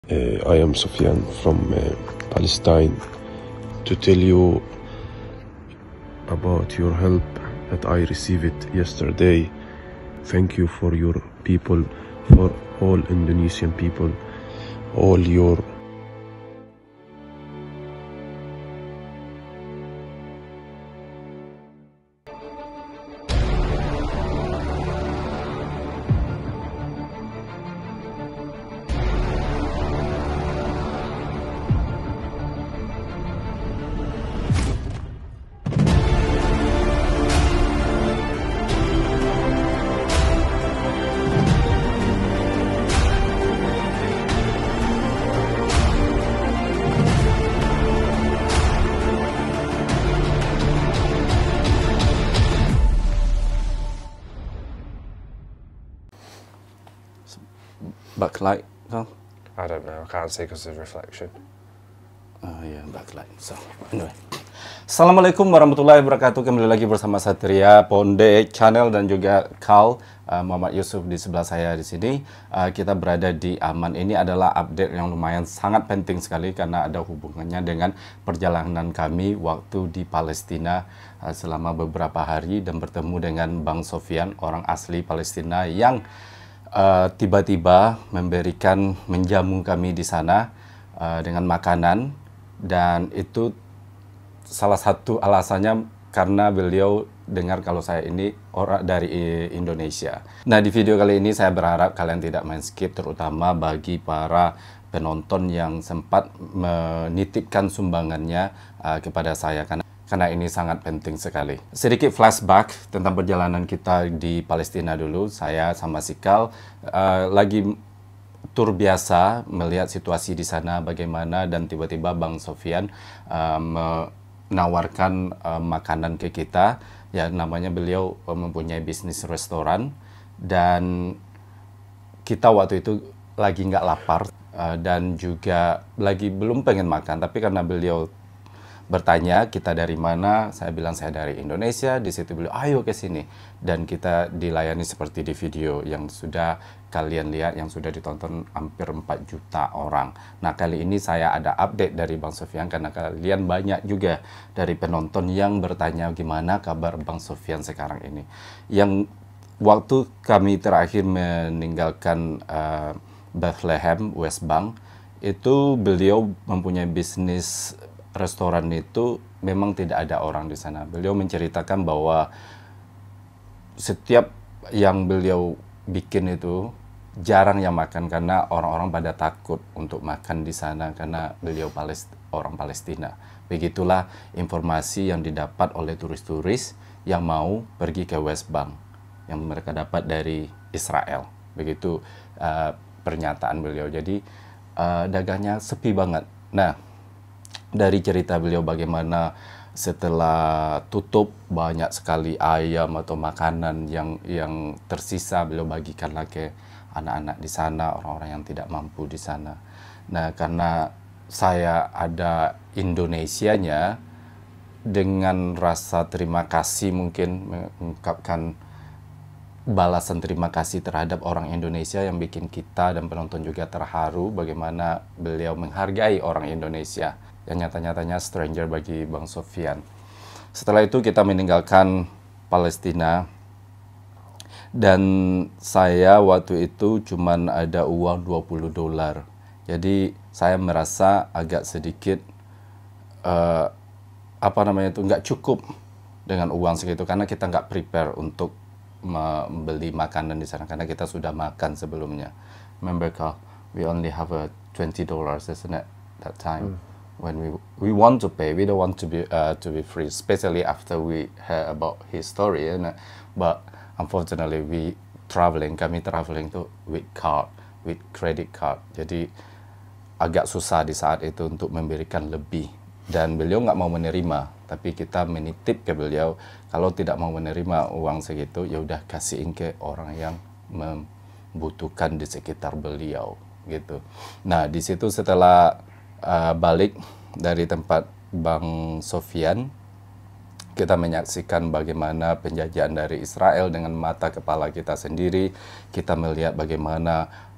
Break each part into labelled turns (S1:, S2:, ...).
S1: I am Sufyan from Palestine to tell you about your help that I received yesterday. Thank you for your people, for all Indonesian people, all your
S2: backlight, Carl?
S3: I don't know. I can't see because of reflection.
S2: Oh ya, backlight. So, anyway. Assalamualaikum warahmatullahi wabarakatuh. Kembali lagi bersama Satria Ponde Channel dan juga Carl Muhammad Yusuf di sebelah saya di sini. Kita berada di Amman. Ini adalah update yang lumayan sangat penting sekali karena ada hubungannya dengan perjalanan kami waktu di Palestina selama beberapa hari dan bertemu dengan Bang Sofyan, orang asli Palestina yang tiba-tiba menjamu kami di sana dengan makanan, dan itu salah satu alasannya karena beliau dengar kalau saya ini orang dari Indonesia. Nah, di video kali ini saya berharap kalian tidak main skip, terutama bagi para penonton yang sempat menitipkan sumbangannya kepada saya karena ini sangat penting sekali. Sedikit flashback tentang perjalanan kita di Palestina dulu. Saya sama Sikal lagi tur biasa melihat situasi di sana bagaimana, dan tiba-tiba Bang Sofyan menawarkan makanan ke kita. Ya, namanya beliau mempunyai bisnis restoran, dan kita waktu itu lagi nggak lapar dan juga lagi belum pengen makan, tapi karena beliau bertanya kita dari mana, saya bilang saya dari Indonesia. Di situ beliau ayo ke sini, dan kita dilayani seperti di video yang sudah kalian lihat, yang sudah ditonton hampir 4 juta orang. Nah, kali ini saya ada update dari Bang Sofyan karena kalian banyak juga dari penonton yang bertanya gimana kabar Bang Sofyan sekarang ini. Yang waktu kami terakhir meninggalkan Bethlehem, West Bank, itu beliau mempunyai bisnis restoran itu memang tidak ada orang di sana. Beliau menceritakan bahwa setiap yang beliau bikin itu jarang yang makan karena orang-orang pada takut untuk makan di sana karena beliau orang Palestina. Begitulah informasi yang didapat oleh turis-turis yang mau pergi ke West Bank, yang mereka dapat dari Israel. Begitu pernyataan beliau. Jadi dagangnya sepi banget. Nah, dari cerita beliau bagaimana setelah tutup banyak sekali ayam atau makanan yang tersisa beliau bagikanlah ke anak-anak di sana, orang-orang yang tidak mampu di sana. Nah, karena saya ada Indonesianya, dengan rasa terima kasih mungkin mengungkapkan balasan terima kasih terhadap orang Indonesia yang bikin kita dan penonton juga terharu bagaimana beliau menghargai orang Indonesia yang nyata-nyatanya stranger bagi Bang Sofyan. Setelah itu kita meninggalkan Palestina, dan saya waktu itu cuman ada uang $20. Jadi saya merasa agak sedikit nggak cukup dengan uang segitu karena kita nggak prepare untuk membeli makanan di sana karena kita sudah makan sebelumnya. Remember, Carl, we only have a $20, isn't it, that time? When we want to pay, we don't want to be free, especially after we heard about his story, but unfortunately kami traveling to with credit card, jadi agak susah di saat itu untuk memberikan lebih, dan beliau nggak mau menerima, tapi kita menitip ke beliau kalau tidak mau menerima uang segitu ya udah kasihin ke orang yang membutuhkan di sekitar beliau gitu. Nah, di situ setelah balik dari tempat Bang Sofyan, kita menyaksikan bagaimana penjajahan dari Israel dengan mata kepala kita sendiri. Kita melihat bagaimana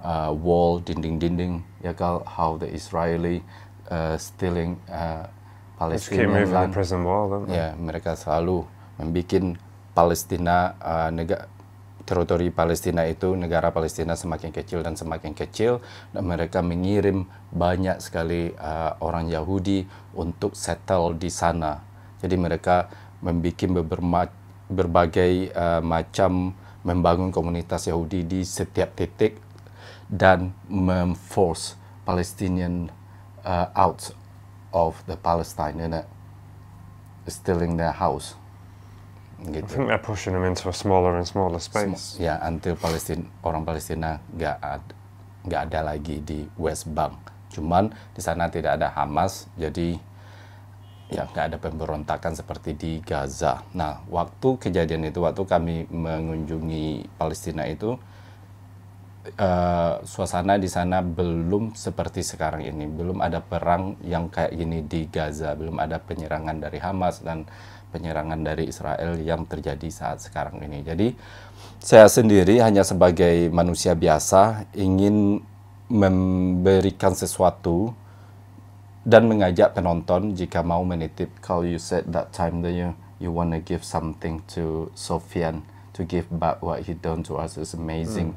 S2: wall, dinding-dinding, ya kan, how the Israeli stealing
S3: Just keep
S2: Palestinian
S3: moving the
S2: land.
S3: prison wall, don't they?
S2: Ya, mereka selalu membuat Palestina, teritori Palestina itu, negara Palestina semakin kecil dan semakin kecil, dan mereka mengirim banyak sekali orang Yahudi untuk settle di sana. Jadi mereka membuat berbagai macam, membangun komunitas Yahudi di setiap titik dan memforce Palestinian out of the Palestine, stealing their house.
S3: I
S2: Gitu.
S3: think they're pushing them into a smaller and smaller space.
S2: Ya, until orang Palestina nggak ada lagi di West Bank. Cuman di sana tidak ada Hamas, jadi ya nggak ada pemberontakan seperti di Gaza. Nah, waktu kejadian itu, waktu kami mengunjungi Palestina itu, suasana di sana belum seperti sekarang ini. Belum ada perang yang kayak gini di Gaza, belum ada penyerangan dari Hamas dan penyerangan dari Israel yang terjadi saat sekarang ini. Jadi saya sendiri hanya sebagai manusia biasa ingin memberikan sesuatu dan mengajak penonton jika mau menitip. Kalau you said that time that you want to give something to Sofyan to give back what he done to us, is amazing.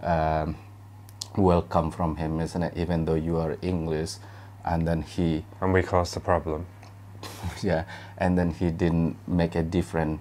S2: Welcome from him, isn't it? Even though you are English, and then he
S3: And we caused the problem.
S2: yeah, and then he didn't make a difference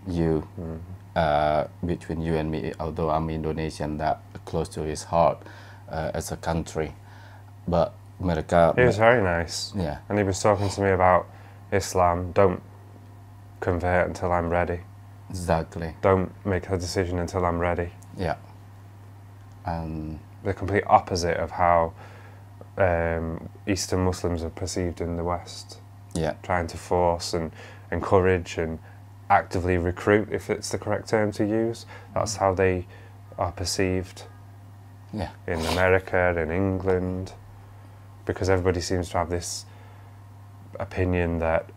S2: between you and me, although I'm Indonesian, that close to his heart as a country. But mereka,
S3: He was very nice.
S2: yeah,
S3: And he was talking to me about Islam. Don't convert until I'm ready.
S2: exactly,
S3: Don't make a decision until I'm ready.
S2: yeah, and
S3: The complete opposite of how Eastern Muslims are perceived in the West.
S2: yeah,
S3: Trying to force and encourage and actively recruit, if it's the correct term to use. That's how they are perceived
S2: yeah,
S3: in America, in England, because everybody seems to have this opinion that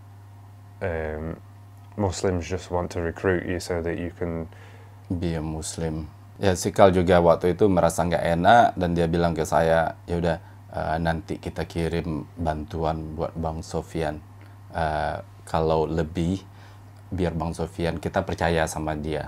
S3: Muslims just want to recruit you so that you can.
S2: be a Muslim. Ya, Sikal juga waktu itu merasa nggak enak dan dia bilang ke saya, ya udah, nanti kita kirim bantuan buat Bang Sofyan. Kalau lebih, biar Bang Sofyan, kita percaya sama dia.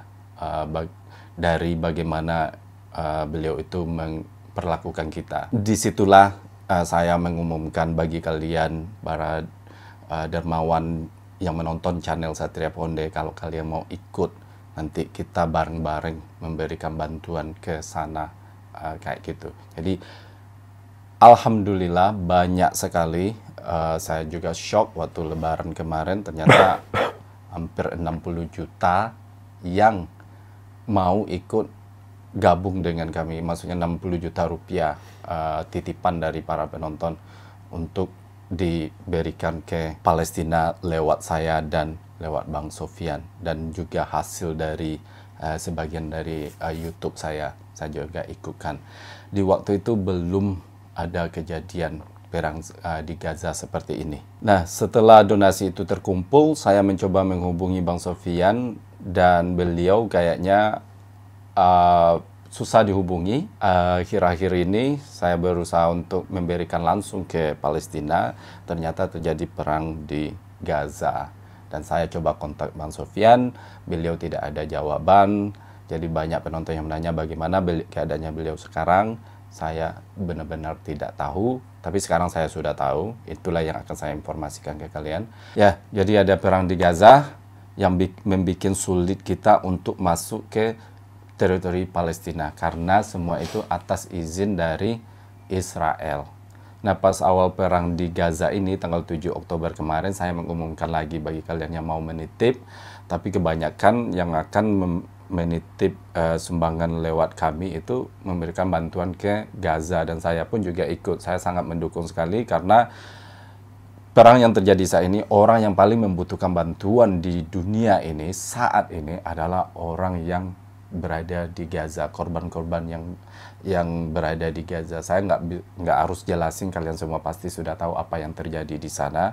S2: Dari bagaimana beliau itu memperlakukan kita. Disitulah saya mengumumkan bagi kalian, para dermawan yang menonton channel Satria Ponde, kalau kalian mau ikut, nanti kita bareng-bareng memberikan bantuan ke sana, kayak gitu. Jadi alhamdulillah banyak sekali. Saya juga shock waktu lebaran kemarin, ternyata hampir 60 juta yang mau ikut gabung dengan kami. Maksudnya 60 juta rupiah titipan dari para penonton untuk diberikan ke Palestina lewat saya dan lewat Bang Sofyan, dan juga hasil dari sebagian dari YouTube saya juga ikutkan. Di waktu itu belum ada kejadian perang di Gaza seperti ini. Nah, setelah donasi itu terkumpul, saya mencoba menghubungi Bang Sofyan dan beliau kayaknya susah dihubungi. Akhir-akhir ini saya berusaha untuk memberikan langsung ke Palestina. Ternyata terjadi perang di Gaza. Dan saya coba kontak Bang Sofyan, beliau tidak ada jawaban. Jadi banyak penonton yang menanya bagaimana keadaannya beliau sekarang. Saya benar-benar tidak tahu, tapi sekarang saya sudah tahu. Itulah yang akan saya informasikan ke kalian. Ya, jadi ada perang di Gaza yang membuat sulit kita untuk masuk ke teritori Palestina, karena semua itu atas izin dari Israel. Nah, pas awal perang di Gaza ini, tanggal 7 Oktober kemarin, saya mengumumkan lagi bagi kalian yang mau menitip, tapi kebanyakan yang akan menitip sumbangan lewat kami itu memberikan bantuan ke Gaza, dan saya pun juga ikut. Saya sangat mendukung sekali, karena perang yang terjadi saat ini, orang yang paling membutuhkan bantuan di dunia ini saat ini adalah orang yang berada di Gaza, korban-korban yang berada di Gaza. Saya nggak harus jelasin, kalian semua pasti sudah tahu apa yang terjadi di sana.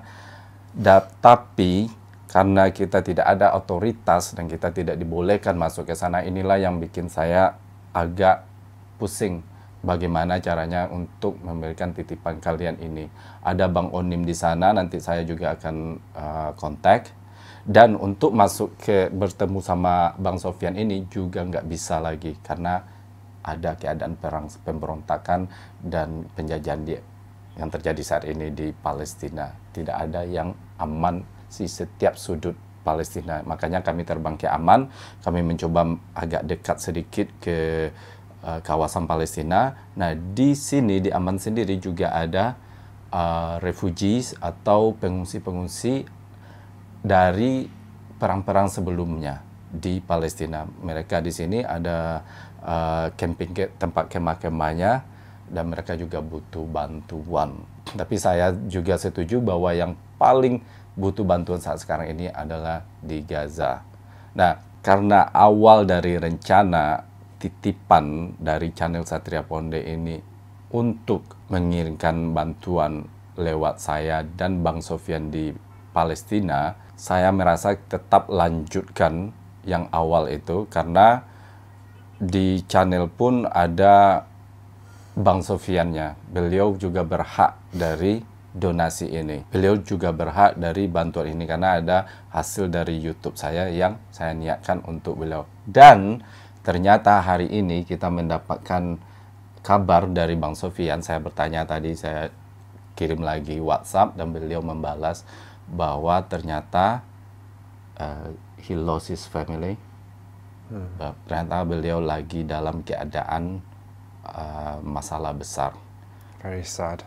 S2: Tapi karena kita tidak ada otoritas dan kita tidak dibolehkan masuk ke sana, inilah yang bikin saya agak pusing bagaimana caranya untuk memberikan titipan kalian ini. Ada Bang Onim di sana, nanti saya juga akan kontak. Dan untuk masuk ke bertemu sama Bang Sofyan ini juga nggak bisa lagi, karena ada keadaan perang pemberontakan dan penjajahan yang terjadi saat ini di Palestina. Tidak ada yang aman di setiap sudut Palestina. Makanya kami terbang ke Amman, kami mencoba agak dekat sedikit ke kawasan Palestina. Nah, di sini di Amman sendiri juga ada refugees atau pengungsi-pengungsi dari perang-perang sebelumnya di Palestina. Mereka di sini ada camping tempat kemah-kemahnya, dan mereka juga butuh bantuan. Tapi saya juga setuju bahwa yang paling butuh bantuan saat sekarang ini adalah di Gaza. Nah, karena awal dari rencana titipan dari channel Satria Ponde ini untuk mengirimkan bantuan lewat saya dan Bang Sofyan di Palestina, saya merasa tetap lanjutkan yang awal itu, karena di channel pun ada Bang Sofyannya. Beliau juga berhak dari donasi ini. Beliau juga berhak dari bantuan ini, karena ada hasil dari YouTube saya yang saya niatkan untuk beliau. Dan ternyata hari ini kita mendapatkan kabar dari Bang Sofyan. Saya bertanya tadi, saya kirim lagi WhatsApp, dan beliau membalas bahwa ternyata he lost his family. Ternyata beliau lagi dalam keadaan masalah besar.
S3: Very sad.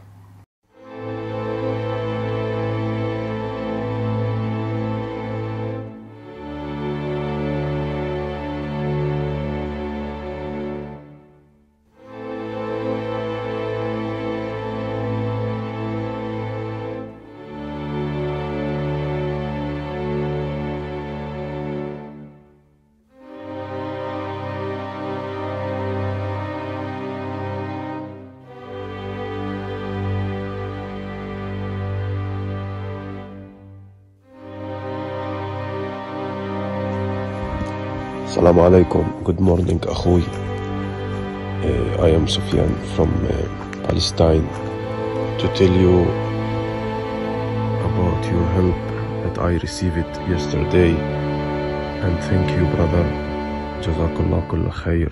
S1: Assalamu alaikum. Good morning, أخوي. I am Sufyan from Palestine to tell you about your help that I received yesterday, and thank you, brother. Jazakallah kull khair.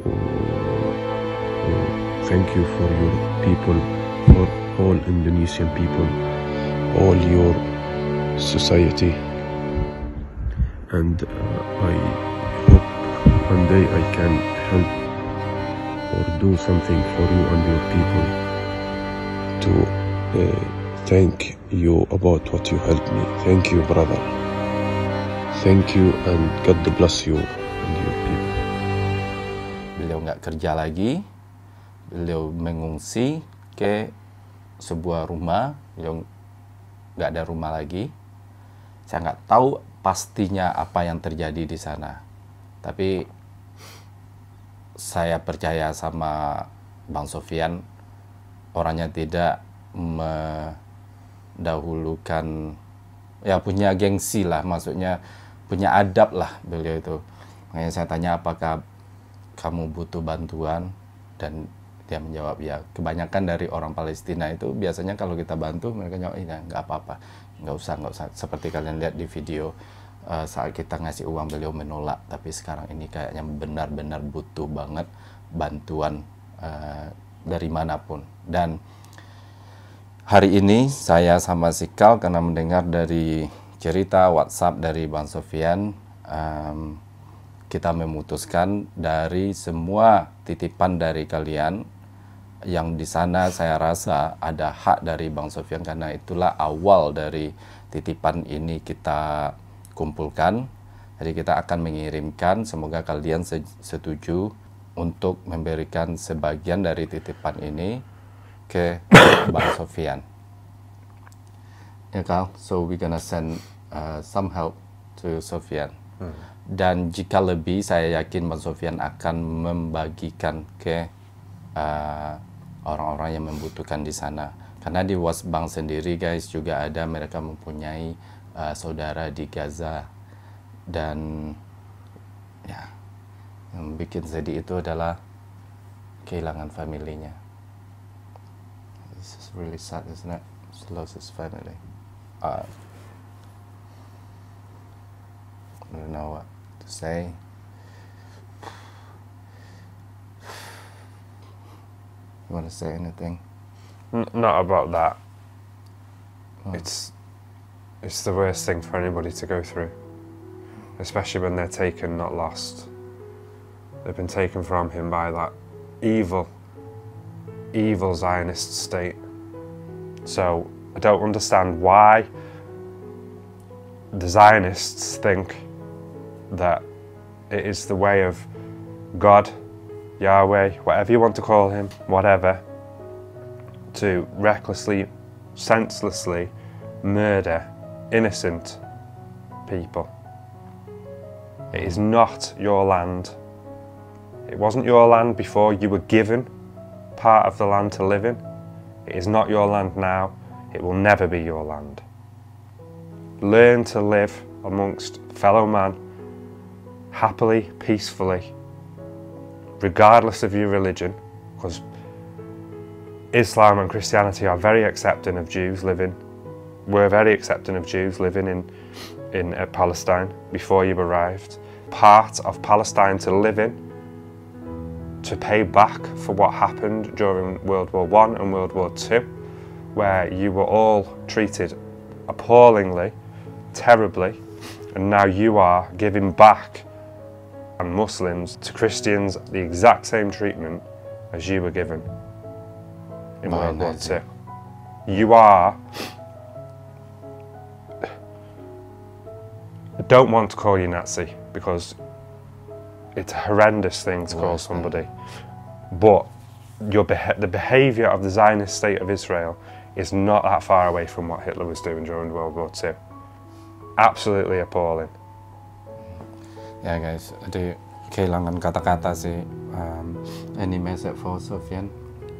S1: Thank you for your people, for all Indonesian people, all your society, and I hope one day I can help or do something for you and your people to thank you about what you helped me. Thank you, brother. Thank you, and God bless you and your people.
S2: Beliau nggak kerja lagi, beliau mengungsi ke sebuah rumah, beliau nggak ada rumah lagi. Saya nggak tahu pastinya apa yang terjadi di sana. Tapi saya percaya sama Bang Sofyan, orangnya tidak mendahulukan, ya punya gengsi lah, maksudnya punya adab lah beliau itu. Makanya saya tanya, apakah kamu butuh bantuan? Dan dia menjawab ya. Kebanyakan dari orang Palestina itu biasanya kalau kita bantu, mereka jawab, iya nggak apa-apa, nggak usah. Seperti kalian lihat di video, saat kita ngasih uang beliau menolak. Tapi sekarang ini kayaknya benar-benar butuh banget bantuan dari manapun. Dan hari ini saya sama Sikal, karena mendengar dari cerita WhatsApp dari Bang Sofyan, kita memutuskan dari semua titipan dari kalian yang di sana, saya rasa ada hak dari Bang Sofyan, karena itulah awal dari titipan ini kita kumpulkan. Jadi kita akan mengirimkan, semoga kalian setuju untuk memberikan sebagian dari titipan ini ke Bang Sofyan. Ya Kal, so we gonna send some help to Sofyan. Dan jika lebih, saya yakin Bang Sofyan akan membagikan ke orang-orang yang membutuhkan di sana. Karena di Wasbank sendiri guys juga ada, mereka mempunyai saudara di Gaza. Dan ya, yang bikin sedih itu adalah kehilangan familinya. This is really sad, isn't it? He lost his family. I don't know what to say. You want to say anything?
S3: Not about that. It's the worst thing for anybody to go through, especially when they're taken, not lost. They've been taken from him by that evil Zionist state. So I don't understand why the Zionists think that it is the way of God, Yahweh, whatever you want to call him, whatever, to recklessly, senselessly murder innocent people. It is not your land. It wasn't your land before you were given part of the land to live in. It is not your land now. It will never be your land. Learn to live amongst fellow man, happily, peacefully, regardless of your religion, because Islam and Christianity are very accepting of Jews living. We're very accepting of Jews living in Palestine before you arrived. Part of Palestine to live in, to pay back for what happened during World War I and World War II, where you were all treated appallingly, terribly, and now you are giving back, and Muslims to Christians, the exact same treatment as you were given in World War II. You are, I don't want to call you Nazi because it's a horrendous thing to call somebody, but the behaviour of the Zionist state of Israel is not that far away from what Hitler was doing during World War II. Absolutely appalling.
S2: Ya guys, jadi kehilangan kata-kata sih. Any message for Sofyan?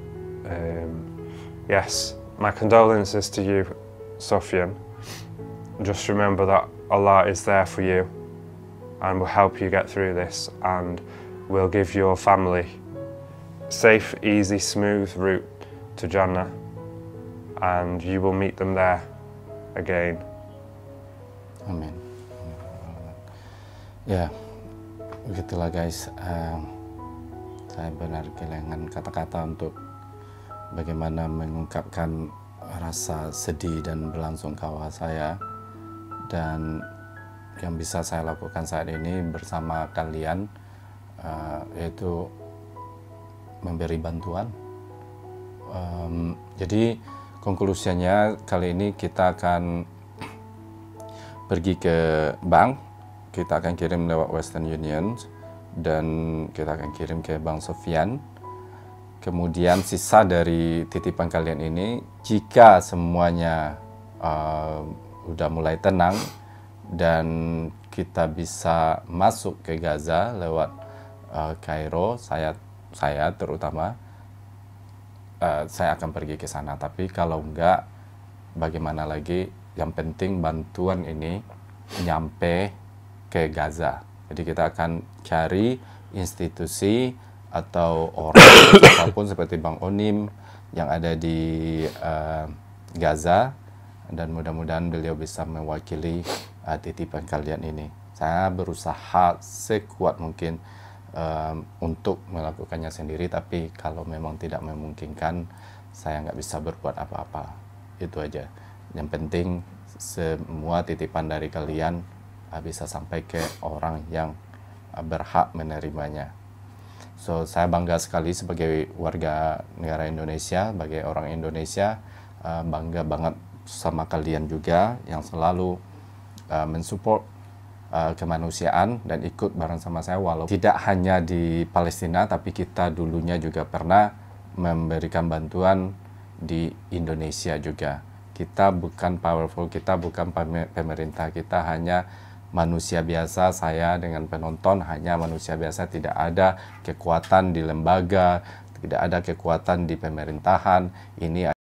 S3: Yes, my condolences to you, Sofyan. Just remember that Allah is there for you and will help you get through this, and will give your family safe, easy, smooth route to Jannah, and you will meet them there again.
S2: Amin. Ya, begitulah guys. Saya benar kehilangan kata-kata untuk bagaimana mengungkapkan rasa sedih dan berlangsungkawa saya, dan yang bisa saya lakukan saat ini bersama kalian yaitu memberi bantuan. Jadi konklusinya kali ini kita akan pergi ke bank, kita akan kirim lewat Western Union dan kita akan kirim ke Bank Sofyan. Kemudian sisa dari titipan kalian ini, jika semuanya udah mulai tenang dan kita bisa masuk ke Gaza lewat Kairo, saya terutama saya akan pergi ke sana. Tapi kalau enggak, bagaimana lagi? Yang penting bantuan ini nyampe ke Gaza. Jadi kita akan cari institusi atau orang apapun seperti Bang Onim yang ada di Gaza, dan mudah-mudahan beliau bisa mewakili titipan kalian ini. Saya berusaha sekuat mungkin untuk melakukannya sendiri, tapi kalau memang tidak memungkinkan, saya nggak bisa berbuat apa-apa. Itu aja. Yang penting semua titipan dari kalian bisa sampai ke orang yang berhak menerimanya. So, saya bangga sekali sebagai warga negara Indonesia, sebagai orang Indonesia, bangga banget sama kalian juga yang selalu mensupport kemanusiaan dan ikut bareng sama saya, walau tidak hanya di Palestina, tapi kita dulunya juga pernah memberikan bantuan di Indonesia juga. Kita bukan powerful, kita bukan pemerintah, kita hanya manusia biasa. Saya dengan penonton hanya manusia biasa, tidak ada kekuatan di lembaga, tidak ada kekuatan di pemerintahan. Ini